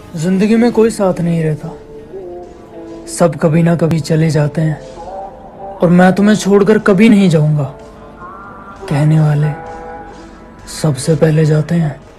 जिंदगी में कोई साथ नहीं रहता, सब कभी ना कभी चले जाते हैं और मैं तुम्हें छोड़कर कभी नहीं जाऊंगा। कहने वाले सबसे पहले जाते हैं।